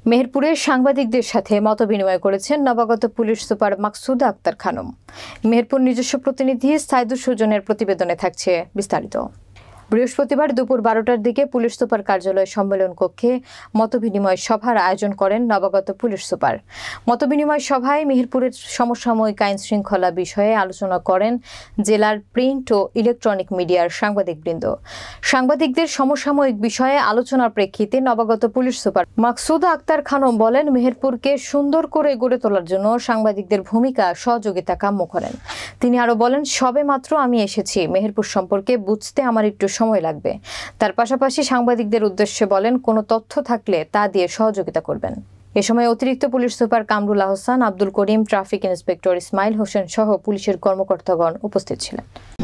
মেহেরপুরে সাংবাদিকদের সাথে মতবিনিময় করেছেন নবাগত পুলিশ সুপার মাকসুদা আক্তার খানম। মেহেরপুর নিজস্ব প্রতিনিধি সাইদুর সুজনের প্রতিবেদনে থাকছে বিস্তারিত। বৃহস্পতিবার দুপুর 12টার দিকে পুলিশ সুপার কার্যালয় সম্মেলন কক্ষে মতবিনিময় সভার আয়োজন করেন নবাগত পুলিশ সুপার। মতবিনিময় সভায় মেহেরপুরের সমসাময়িক আইন শৃঙ্খলা বিষয়ে আলোচনা করেন জেলার প্রিন্ট ও ইলেকট্রনিক মিডিয়ার সাংবাদিকবৃন্দ। সাংবাদিকদের সমসাময়িক বিষয়ে আলোচনার প্রেক্ষিতে নবাগত পুলিশ সুপার মাকসুদা আক্তার খানম বলেন, মেহেরপুরকে সুন্দর করে গড়ে তোলার জন্য সাংবাদিকদের ভূমিকা সহযোগিতা কাম্য করেন। তিনি আরো বলেন, সবে মাত্র আমি এসেছি, মেহেরপুর সম্পর্কে বুঝতে আমার একটু সময় লাগবে। তার পাশাপাশি সাংবাদিকদের উদ্দেশ্যে বলেন, কোনো তথ্য থাকলে তা দিয়ে সহযোগিতা করবেন। এ সময় অতিরিক্ত police super Kamrul Ahsan, Abdul Karim, traffic inspector Ismail Hossain সহ পুলিশের কর্মকর্তাগণ উপস্থিত ছিলেন।